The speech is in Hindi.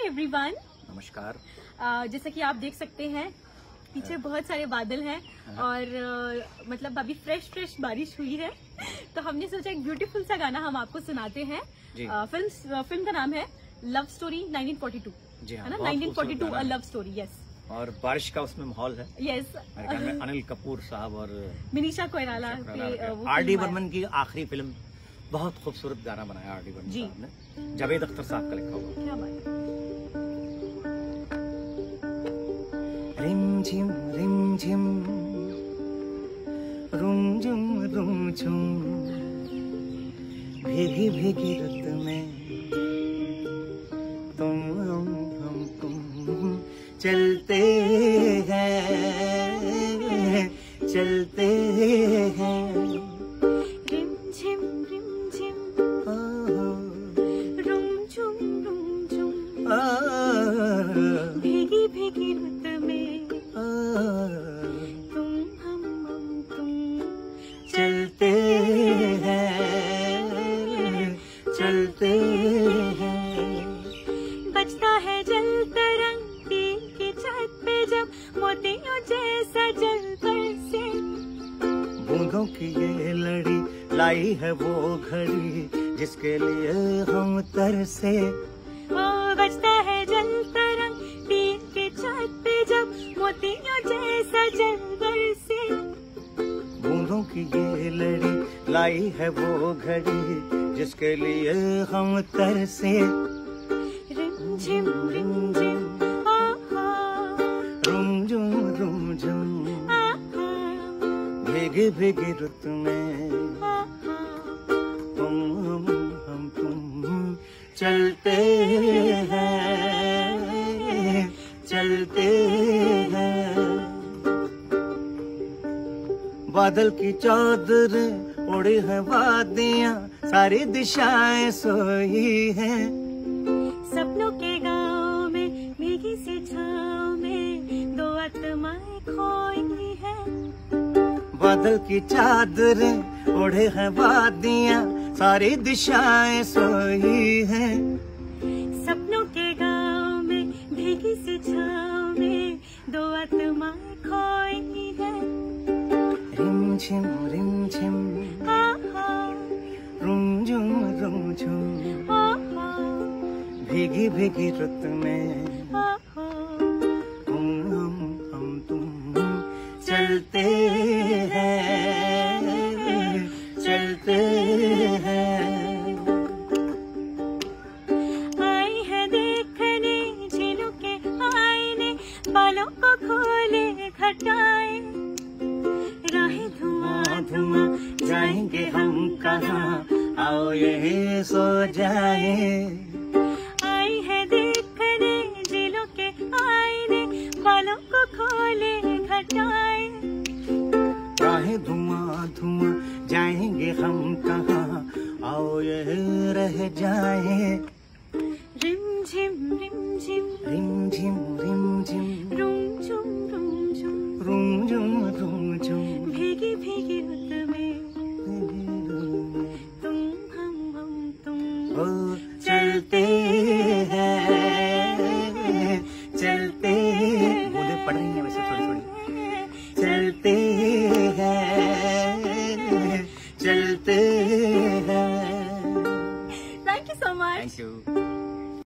एवरीवन। नमस्कार। जैसा कि आप देख सकते हैं पीछे बहुत सारे बादल हैं और मतलब अभी फ्रेश बारिश हुई है, तो हमने सोचा एक ब्यूटीफुल सा गाना हम आपको सुनाते हैं। फिल्म का नाम है लव स्टोरी 1942। जी हाँ, है ना, 1942 अ लव स्टोरी। यस, और बारिश का उसमें माहौल है। यस, अनिल कपूर साहब और मनीषा कोइराला के आर.डी. बर्मन की आखिरी फिल्म। बहुत खूबसूरत गाना बनाया आर.डी. बर्मन साहब ने, जावेद अख्तर साहब का लिखा हुआ। क्या बात है। रिम झिम रुम झुम भीगी भीगी रुत में तुम हम चलते हैं रिम झिम रुम झुम भीगी भीगी रुत में तुम चलते हैं। बजता है जल तरंग की छत पे जब मोतियों जैसा जल बरसे। बूंदों की ये लड़ी लाई है वो घड़ी जिसके लिए हम तरसे। बजता है जल तरंग की छत पे जब मोतियों जैसा जल बरसे। बूंदों की ये लड़ी लाई है वो घड़ी जिसके लिए हम तरसे। रिम झिम रुम झुम भीगी भीगी रुत में तुम चलते हैं। बादल की चादर उड़ी है वादियां, सारी दिशाएं सोई हैं। सपनों के गांव में भीगी सी छांव में दो आत्माएं खोई हैं। बादल की चादर उड़े हैं वादियां, सारी दिशाएं सोई हैं। सपनों के गांव में भीगी सी छांव में दो आत्माएं खोई हैं। रिम झिम रुम झुम भीगी भीगी रुत में तुम चलते हैं। आई है देखने झीलों के आईने, बालों को खोले घटाए। राहें धुआं जाएंगे हम कहाँ, आओ यही सो जाए। आई है देखने झीलों के आईने, बालों को खोले घटाए। राहें धुआं जाएंगे हम कहाँ, आओ यही रह जाए। रिम झिम रिम झिम रुम